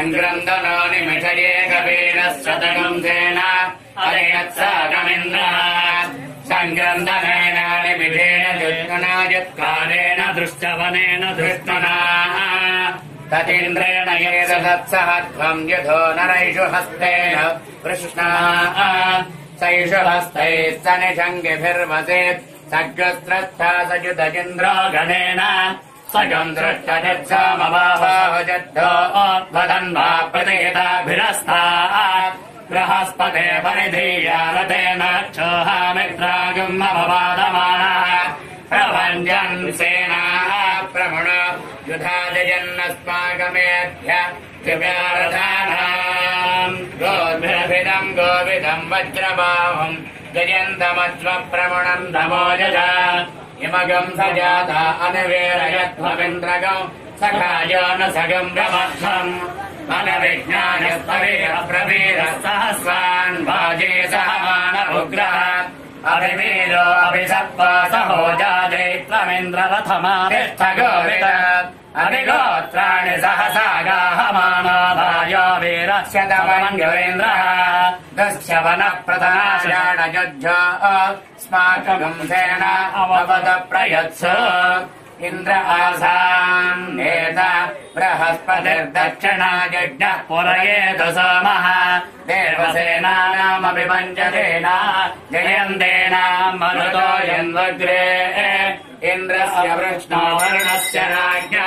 సంగ్రంథనో నిమిషయే కవీరः శతకం తేన హరియత్సాగమింద్రः సంగ్రంథనేన నిమిషేణ దుష్టునా యత్కారేణ దృష్టవనేన దృష్టునా తదింద్రేణ యత్సహత్వం యథో నరైషు హస్తేన కృష్ణా సైషు హస్తైః సనిషంగిభిర్వసేత్ సగ్రస్త్రస్థా సయుతజింద్రో గణేన సగం దృష్టజత్సామవాహజద్ధో వదన్వా ప్రతిహితాభిరస్తాత్ బృహస్పతే పరిధీయారతేన క్షోహామిత్రాగమపవాదమానः ప్రభంజన్ సేనాः ప్రముణ యుధాజయన్నస్మాకమేభ్య దివ్యారథానాం గోభిరభిదం గోవిదం వజ్రబాహుం జయంతమశ్వప్రముణం నమోజజ ఇమగం సజాత అనువేరయత్వమింద్రగం సఖాయో న సగం ప్రమర్థం అనవిజ్ఞానస్తవీర ప్రవీర సహస్రాన్ భాజే సహమాన ఉగ్రః అభిమీలో అభిసత్వ సహోజాజైత్వమింద్రరథమాతిష్ఠ గోవిద అభిగోత్రాణి సహసాగాహమానాదాయో వీరస్యతమన్యురేంద్రః దస్యవనః ప్రతనాశాణయుజ్జో స్మాకగం సేన అవవద ప్రయత్సు ఇంద్ర ఆసాన్నేత బృహస్పతిర్దక్షిణాయజ్ఞః పురయేతు సోమః దేవసేనానామభిమంజతేన జయంతేన మరుతో యన్వగ్రే ఇంద్రస్య వృష్ణో వరుణస్య రాజ్ఞా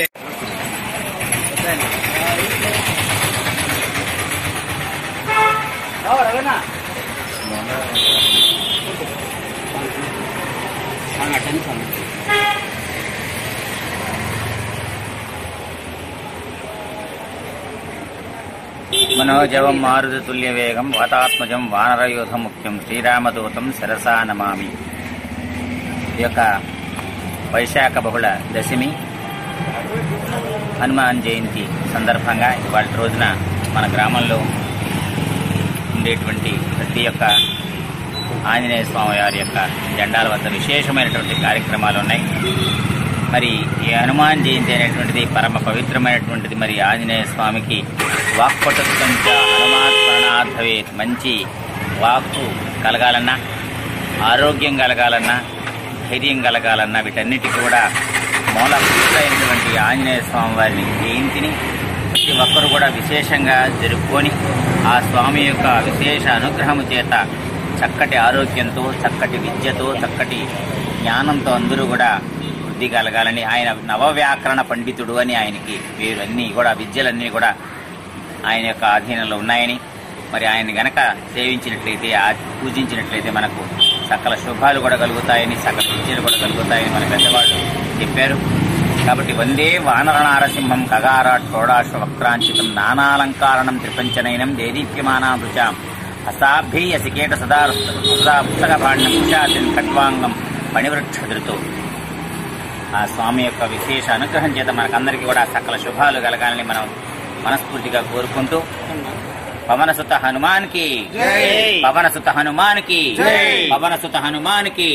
మనోజవం మారుతతుల్యవేగం వాతాత్మజం వానరయూథ ముఖ్యం శ్రీరామదూతం శిరసా నమామి. ఈ యొక్క వైశాఖ బహుళ దశమి హనుమాన్ జయంతి సందర్భంగా ఇవాళ రోజున మన గ్రామంలో ఉండేటువంటి ప్రతి ఒక్క ఆంజనేయ స్వామి వారి యొక్క జెండాల వద్ద విశేషమైనటువంటి కార్యక్రమాలు ఉన్నాయి. మరి ఈ హనుమాన్ జయంతి అనేటువంటిది పరమ పవిత్రమైనటువంటిది. మరి ఆంజనేయ స్వామికి వాక్పటుత్వంచ హనుమాత్మరణార్థవే, మంచి వాక్కు కలగాలన్నా, ఆరోగ్యం కలగాలన్నా, ధైర్యం కలగాలన్నా వీటన్నిటికీ కూడా మూలభూతమైనటువంటి ఆంజనేయ స్వామి వారి జయంతిని ప్రతి ఒక్కరు కూడా విశేషంగా జరుపుకొని ఆ స్వామి యొక్క విశేష అనుగ్రహము చేత చక్కటి ఆరోగ్యంతో, చక్కటి విద్యతో, చక్కటి జ్ఞానంతో అందరూ కూడా వృద్ధి కలగాలని, ఆయన నవవ్యాకరణ పండితుడు అని ఆయనకి వీరన్నీ కూడా విద్యలన్నీ కూడా ఆయన యొక్క ఆధీనంలో ఉన్నాయని, మరి ఆయన గనక సేవించినట్లయితే, పూజించినట్లయితే మనకు సకల శుభాలు కూడా కలుగుతాయని, సకల విద్యలు కూడా కలుగుతాయని మన పెద్దవాళ్ళు చెప్పారు. కాబట్టి వందే వానర నారసింహం కగారాట్ షోడాశ వక్రాంచితం నానాలంకారణం త్రిపంచనైనం దేదీప్యమానాభృచాం హస్తాభ్యసికేట సదా పుస్తకభాండం కుశాతిన్ ఖడ్వాంగం పణివృక్షధృతో. ఆ స్వామి యొక్క విశేష అనుగ్రహం చేత మనకందరికీ కూడా సకల శుభాలు కలగాలని మనం మనస్ఫూర్తిగా కోరుకుంటూ పవనసుత హనుమాన్కి, పవనసుత హనుమాన్కి, పవనసుత హనుమాన్కి.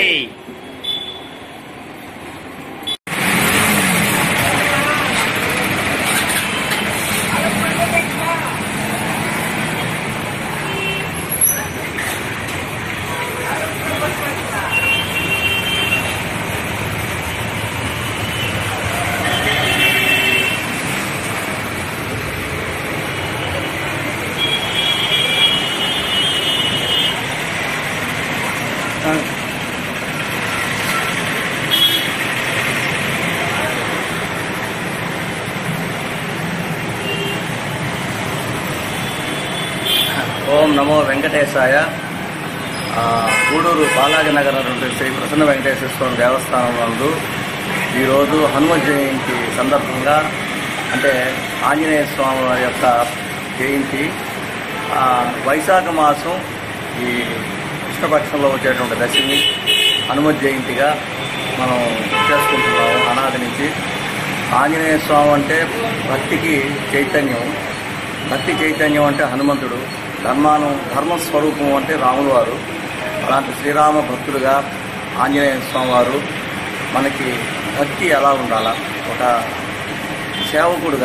ఓం నమో వెంకటేశాయ. గూడూరు బాలాజీనగర్ శ్రీ ప్రసన్న వెంకటేశ్వర స్వామి దేవస్థానం నందు ఈరోజు హనుమ జయంతి సందర్భంగా, అంటే ఆంజనేయ స్వామి వారి యొక్క జయంతి వైశాఖ మాసం ఈ కృష్ణపక్షంలో వచ్చేటువంటి దశమి హనుమ జయంతిగా మనం చేసుకుంటున్నాము అనాది నుంచి. ఆంజనేయ స్వామి అంటే భక్తికి చైతన్యం, భక్తి చైతన్యం అంటే హనుమంతుడు, ధర్మస్వరూపం అంటే రాములు వారు. అలాంటి శ్రీరామ భక్తుడుగా ఆంజనేయ స్వామి వారు మనకి భక్తి ఎలా ఉండాలా, ఒక సేవకుడుగా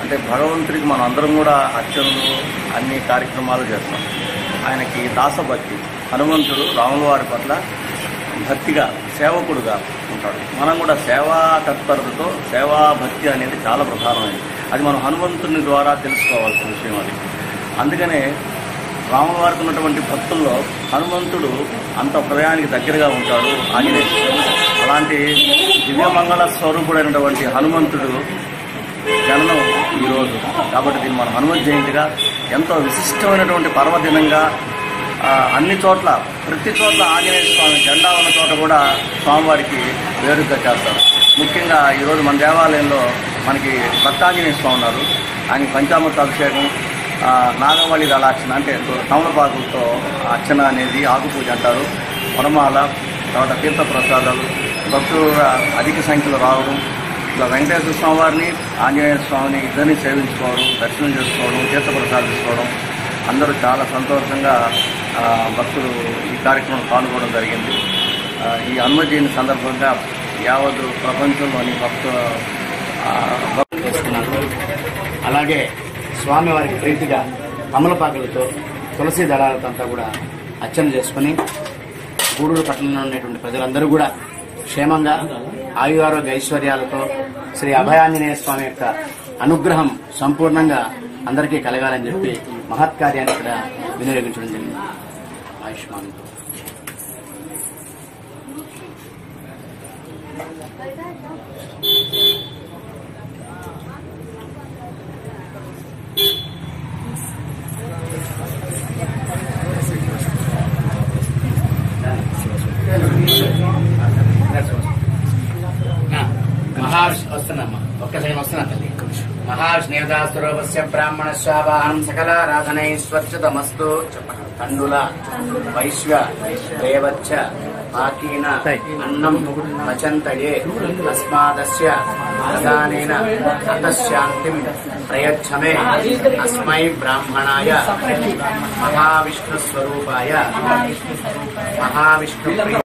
అంటే భగవంతుడికి మనం అందరం కూడా అర్చనలు అన్ని కార్యక్రమాలు చేస్తాం. ఆయనకి దాసభక్తి. హనుమంతుడు రాముల వారి పట్ల భక్తిగా సేవకుడుగా ఉంటాడు. మనం కూడా సేవా తత్పరతతో సేవా భక్తి అనేది చాలా ప్రధానమైనది. అది మనం హనుమంతుని ద్వారా తెలుసుకోవాల్సిన విషయం అది. అందుకనే రాముల వారికి ఉన్నటువంటి భక్తుల్లో హనుమంతుడు అంత హృదయానికి దగ్గరగా ఉంటాడు. ఆంజనేయుడు అలాంటి దివ్యమంగళ స్వరూపుడైనటువంటి హనుమంతుడు జననం ఈరోజు. కాబట్టి దీన్ని మనం హనుమంత్ జయంతిగా ఎంతో విశిష్టమైనటువంటి పర్వదినంగా అన్ని చోట్ల ప్రతి చోట్ల ఆంజనేయ స్వామి జెండా ఉన్న చోట కూడా స్వామివారికి వేడుక చేస్తారు. ముఖ్యంగా ఈరోజు మన దేవాలయంలో మనకి భక్తాంజనేయ స్వామి ఉన్నారు. ఆయన పంచామృత అభిషేకం, నాగవళి దళార్చన అంటే తమలపాకులతో అర్చన అనేది ఆకుపూజ అంటారు. వనమాల, తర్వాత తీర్థ ప్రసాదాలు, భక్తులు అధిక సంఖ్యలో రావడం, ఇట్లా వెంకటేశ్వర స్వామి వారిని ఆంజనేయ స్వామిని ఇద్దరిని సేవించుకోవడం, దర్శనం చేసుకోవడం, తీర్థ ప్రసాదం తీసుకోవడం, అందరూ చాలా సంతోషంగా భక్తులు ఈ కార్యక్రమం పాల్గొనడం జరిగింది. ఈ హనుమత్ జయంతి సందర్భంగా యావత్ ప్రపంచంలోని భక్తులు చేస్తున్నారు. అలాగే స్వామివారికి ప్రీతిగా తమలపాకులతో తులసి దళాలతో అంతా కూడా అర్చన చేసుకుని గూడూరు పట్టణంలో ఉన్నటువంటి ప్రజలందరూ కూడా క్షేమంగా ఆయురారోగ్య ఐశ్వర్యాలతో శ్రీ అభయాంజనేయ స్వామి యొక్క అనుగ్రహం సంపూర్ణంగా అందరికీ కలగాలని చెప్పి మహత్కార్యాన్ని ఇక్కడ వినియోగించడం జరిగింది. ఆయుష్మాన్. వస్తున్నామ్మా, ఒక్కసారి వస్తున్నా తల్లి. మహావిష్ణుదేవతాస్వరూపస్య బ్రాహ్మణస్వావాహనం సకలారాధనైశ్వర్చతమస్తు. కండుల వైశ్వ దేవచ్చ పాకీన అన్నం వచంతయే తస్మాదస్య ప్రదానేన అతశాంతిం ప్రయచ్చమే అస్మై బ్రాహ్మణాయ మహావిష్ణుస్వరూపాయ మహావిష్ణు